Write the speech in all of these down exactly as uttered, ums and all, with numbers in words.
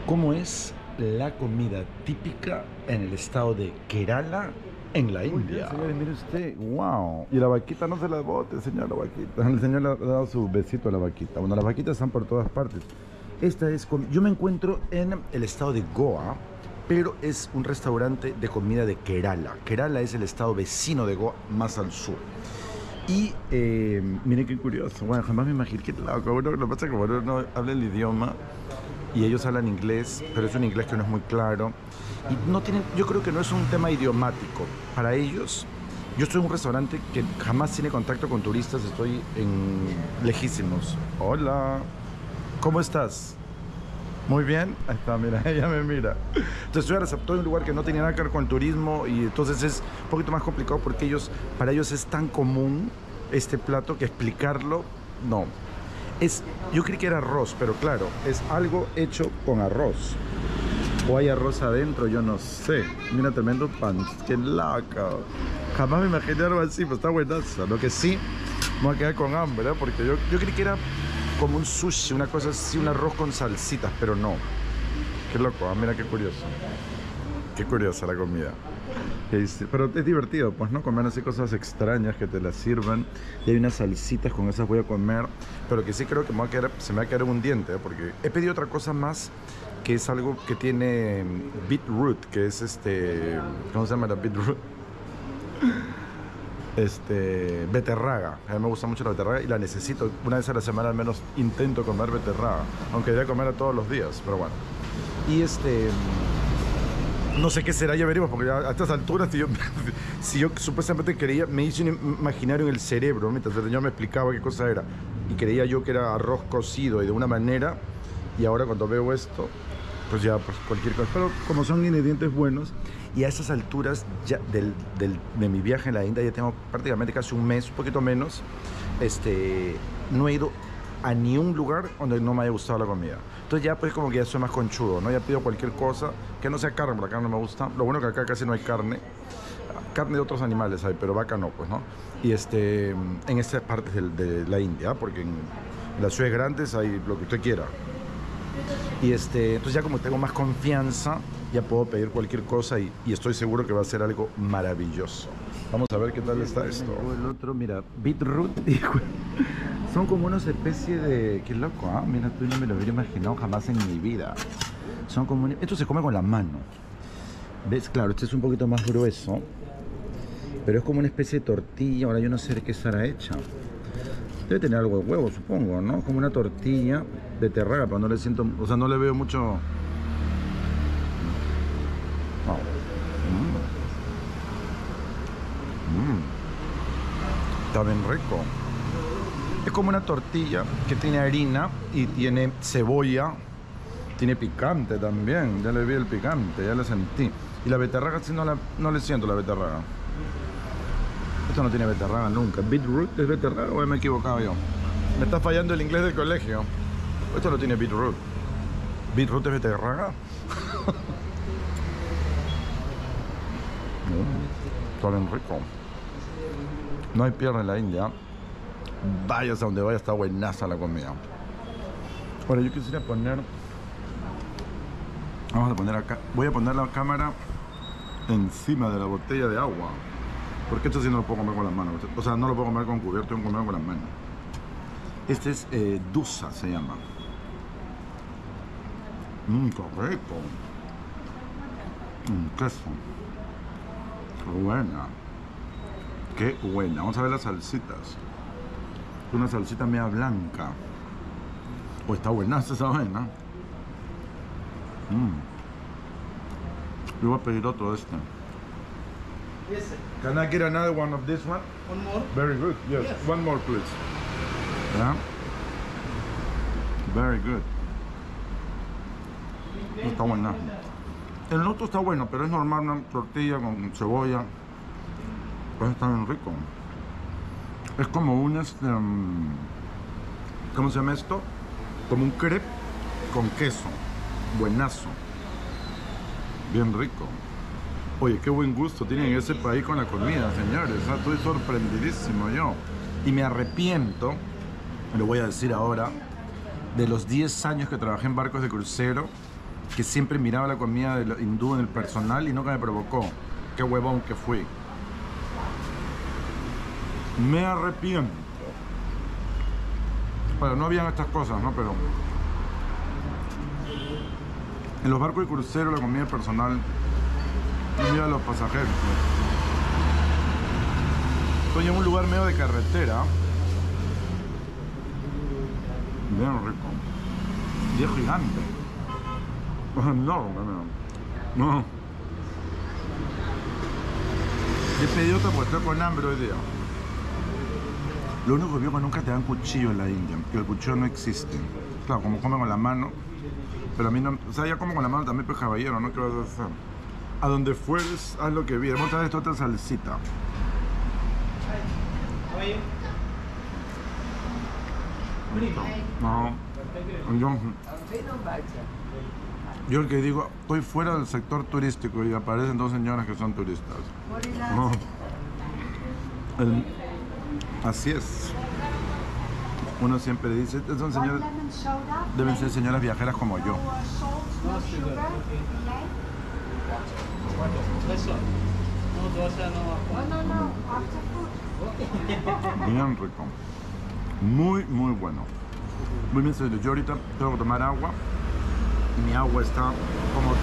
¿Cómo es la comida típica en el estado de Kerala, en la Muy bien, India? señores, mire usted, wow. Y la vaquita no se la bote, señor, la vaquita. El señor le ha dado su besito a la vaquita. Bueno, las vaquitas están por todas partes. Esta es com- Yo me encuentro en el estado de Goa, pero es un restaurante de comida de Kerala. Kerala es el estado vecino de Goa, más al sur. Y eh, miren qué curioso, bueno, jamás me imaginé que loco, uno, lo que pasa es que uno no habla el idioma y ellos hablan inglés, pero es un inglés que no es muy claro. Y no tienen, yo creo que no es un tema idiomático. Para ellos, yo estoy en un restaurante que jamás tiene contacto con turistas, estoy en lejísimos. Hola, ¿cómo estás? Muy bien, ahí está, mira, ella me mira. Entonces yo ahora estoy en un lugar que no tenía nada que ver con el turismo y entonces es un poquito más complicado porque ellos, para ellos es tan común este plato que explicarlo, no. Es, yo creí que era arroz, pero claro, es algo hecho con arroz. O hay arroz adentro, yo no sé. Mira, tremendo pan, qué laca. Jamás me imaginé algo así, pero está buenazo. Lo que sí, me voy a quedar con hambre, ¿eh? Porque yo, yo creí que era como un sushi, una cosa así, un arroz con salsitas, pero no. Qué loco, ¿eh? Mira qué curioso. Qué curiosa la comida. Es- pero es divertido, pues, ¿no? Comer así cosas extrañas que te las sirvan. Y hay unas salsitas, con esas voy a comer. Pero que sí creo que me va a quedar, se me va a quedar un diente, ¿eh? Porque he pedido otra cosa más, que es algo que tiene mm, beetroot, que es este... ¿Cómo se llama la beetroot? Este, beterraga. A mí me gusta mucho la beterraga y la necesito. Una vez a la semana al menos intento comer beterraga. Aunque debería comerla todos los días, pero bueno. Y este... No sé qué será, ya veremos, porque ya a estas alturas, si yo, si yo supuestamente creía, me hice un imaginario en el cerebro, ¿no? Mientras el señor me explicaba qué cosa era, y creía yo que era arroz cocido y de una manera, y ahora cuando veo esto, pues ya, pues cualquier cosa. Pero como son ingredientes buenos, y a esas alturas ya del, del- de mi viaje en la India, ya tengo prácticamente casi un mes, un poquito menos, este, no he ido a ni un lugar donde no me haya gustado la comida. Entonces ya pues como que ya soy más conchudo, ¿no? Ya pido cualquier cosa que no sea carne, porque la carne no me gusta. Lo bueno que acá casi no hay carne. Carne de otros animales hay, pero vaca no, pues, ¿no? Y este, en estas partes del- de, la India, porque en, en las ciudades grandes hay lo que usted quiera. Y este, entonces ya como tengo más confianza, ya puedo pedir cualquier cosa y, y estoy seguro que va a ser algo maravilloso. Vamos a ver qué tal está esto. O el otro, mira, beetroot, hijo. Son como una especie de... Qué loco, ¿ah? Mira, tú no me lo hubiera imaginado jamás en mi vida. Son como... un- Esto se come con la mano. ¿Ves? Claro, este es un poquito más grueso. Pero es como una especie de tortilla. Ahora yo no sé de qué estará hecha. Debe tener algo de huevo, supongo, ¿no? Como una tortilla de terraga, pero no le siento... O sea, no le veo mucho... Oh. Mm. Mm. Está bien rico. Es como una tortilla que tiene harina y tiene cebolla, tiene picante también. Ya le vi el picante, ya le sentí. Y la beterraga sí no, la, no le siento la beterraga. Esto no tiene beterraga nunca. ¿Beetroot es beterraga o me he equivocado yo? Me está fallando el inglés del colegio. Esto no tiene beetroot. ¿Beetroot es beterraga? Mm, está bien rico. No hay pierna en la India. Vayas a donde vaya, está buenaza la comida. Ahora yo quisiera poner... Vamos a poner acá... Voy a poner la cámara encima de la botella de agua. Porque esto sí no lo puedo comer con las manos. O sea, no lo puedo comer con cubierto, tengo que comer con las manos. Este es eh, Dusa, se llama. Mmm, qué rico. Mmm, queso. Qué buena. Qué buena. Vamos a ver las salsitas. Una salsita media blanca. Oh, está buenaza esa vaina. Mm. Yo voy a pedir otro de este. Yes, sir. Can I get another one of this one? One more. Very good. Yes. Yes. One more, please. Yeah. Very good. Está buena. El otro está bueno, pero es normal una tortilla con cebolla. Pues está bien rico. Es como un este, um, ¿cómo se llama esto? Como un crepe con queso. Buenazo. Bien rico. Oye, qué buen gusto tienen en ese país con la comida, señores. O sea, estoy sorprendidísimo yo. Y me arrepiento, lo voy a decir ahora, de los diez años que trabajé en barcos de crucero que siempre miraba la comida del hindú en el personal y nunca me provocó. Qué huevón que fui. Me arrepiento. Bueno, no habían estas cosas, ¿no? Pero en los barcos de crucero la comida del personal mira a los pasajeros. Estoy en un lugar medio de carretera. Bien rico. Y es gigante. Es enorme, mira. No. He pedido otra porque estoy con hambre hoy día. Lo único que veo es que nunca te dan cuchillo en la India, que el cuchillo no existe. Claro, como comen con la mano, pero a mí no... O sea, ya como con la mano también, pues caballero, ¿no? ¿Qué vas a hacer? A donde fueres, haz lo que vieras. Vamos a traer esta otra salsita. No, yo, yo el que digo, estoy fuera del sector turístico y aparecen dos señoras que son turistas. No. El, así es. Uno siempre dice, son señoras, deben ser señoras viajeras como yo. Bien rico. Muy, muy bueno. Muy bien, señor. Yo ahorita tengo que tomar agua y mi agua está como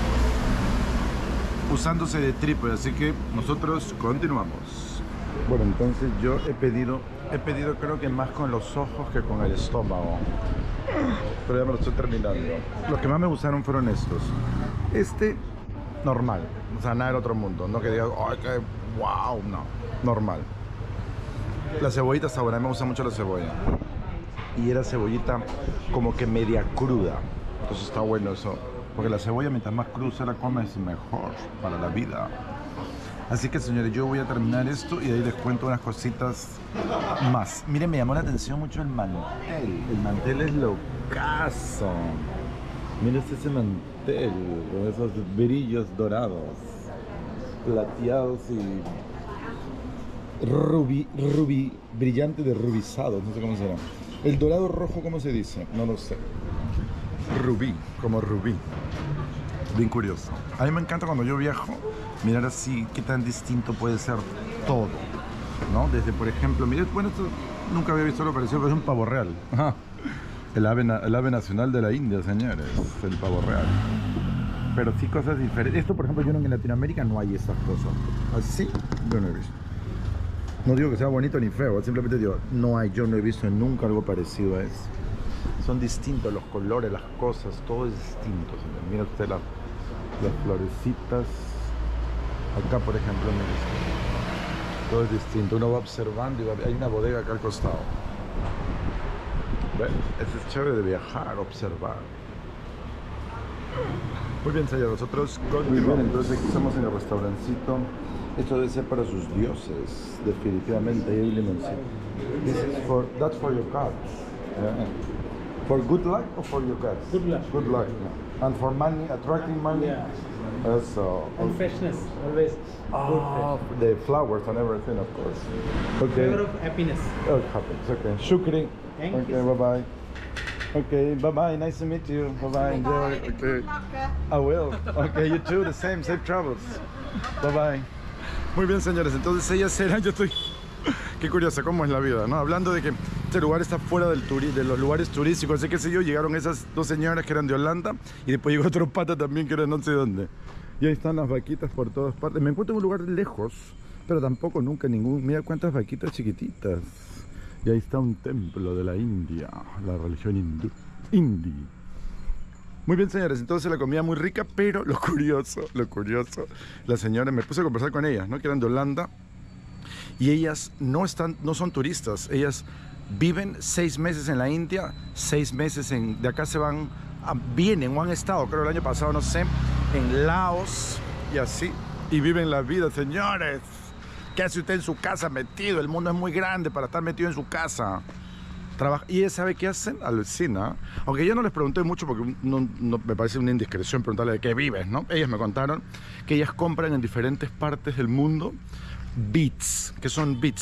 us usándose de trípode, así que nosotros continuamos. Bueno, entonces yo he pedido, he pedido creo que más con los ojos que con el estómago. Pero ya me lo estoy terminando. Los que más me gustaron fueron estos. Este, normal. O sea, nada del otro mundo. No que digas, ¡ay, qué wow! No, normal. La cebollita está buena, a mí me gusta mucho la cebolla. Y era cebollita como que media cruda. Entonces está bueno eso. Porque la cebolla mientras más cruda se la come es mejor para la vida. Así que señores, yo voy a terminar esto y de ahí les cuento unas cositas más. Miren, me llamó la atención mucho el mantel. El mantel es locazo. Miren ese mantel con esos brillos dorados, plateados y rubí, rubí, brillante de rubizados, no sé cómo será. El dorado rojo, ¿cómo se dice? No lo sé. Rubí, como rubí. Bien curioso. A mí me encanta cuando yo viajo, mirar así qué tan distinto puede ser todo, ¿no? Desde, por ejemplo, miren, bueno, esto nunca había visto lo parecido, pero es un pavo real. Ajá. El ave, el ave nacional de la India, señores, el pavo real. Pero sí cosas diferentes. Esto, por ejemplo, yo no, en Latinoamérica no hay esas cosas. Así, yo no he visto. No digo que sea bonito ni feo, simplemente digo, no hay, yo no he visto nunca algo parecido a eso. Son distintos los colores, las cosas, todo es distinto, señor. Mira usted la, las florecitas. Acá, por ejemplo, mira, todo es distinto. Uno va observando y va, hay una bodega acá al costado. Bueno, eso es chévere de viajar, observar. Muy bien, señor, nosotros continuamos. Muy bien, entonces aquí estamos en el restaurancito. Esto debe ser para sus dioses, definitivamente. Ahí hay limoncito. This is for, that's for your cats. Yeah. For good luck or for your cats? Good luck. Good luck. Yeah. And for money, attracting money? Yeah. Also, And freshness, always. oh, the flowers and everything, of course. Okay. Flavor of happiness. Oh, it happens. Okay. Shukri. Thank okay, you. bye-bye. Okay, bye-bye. Nice to meet you. Bye-bye. Enjoy. Okay. I will. Okay, you too. The same. Safe travels. Bye-bye. Muy bien, señores. Entonces ellas eran... Yo estoy... Qué curiosa cómo es la vida, ¿no? Hablando de que este lugar está fuera del turi de los lugares turísticos, así que sé yo, llegaron esas dos señoras que eran de Holanda y después llegó otro pata también que era no sé dónde. Y ahí están las vaquitas por todas partes. Me encuentro en un lugar lejos, pero tampoco nunca ningún... Mira cuántas vaquitas chiquititas. Y ahí está un templo de la India, la religión hindú. Hindi. Muy bien, señores, entonces la comida muy rica, pero lo curioso, lo curioso, la señora, me puse a conversar con ellas, ¿no? Que eran de Holanda. Y ellas no, están, no son turistas, ellas viven seis meses en la India, seis meses en, de acá se van, a, vienen o han estado, creo el año pasado, no sé, en Laos y así, y viven la vida, señores. ¿Qué hace usted en su casa metido? El mundo es muy grande para estar metido en su casa. Trabaja, y ella sabe qué hacen, alucina. Aunque yo no les pregunté mucho porque no, no, me parece una indiscreción preguntarle de qué vives, ¿no? Ellas me contaron que ellas compran en diferentes partes del mundo beads. ¿Qué son beads?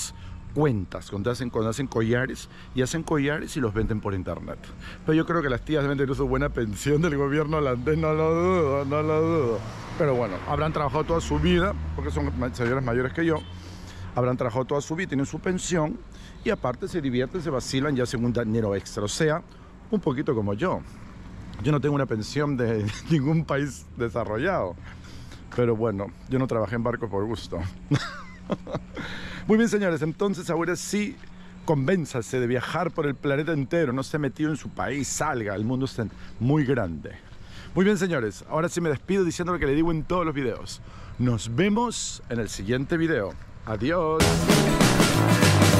cuentas, cuando hacen, cuando hacen collares, y hacen collares y los venden por internet. Pero yo creo que las tías deben tener su buena pensión del gobierno holandés, no lo dudo, no lo dudo. Pero bueno, habrán trabajado toda su vida, porque son señoras mayores que yo, habrán trabajado toda su vida, tienen su pensión, y aparte se divierten, se vacilan y hacen un dinero extra, o sea, un poquito como yo. Yo no tengo una pensión de ningún país desarrollado, pero bueno, yo no trabajé en barco por gusto. Muy bien, señores, entonces ahora sí, convénzase de viajar por el planeta entero, no esté metido en su país, salga, el mundo está muy grande. Muy bien, señores, ahora sí me despido diciendo lo que le digo en todos los videos. Nos vemos en el siguiente video. Adiós.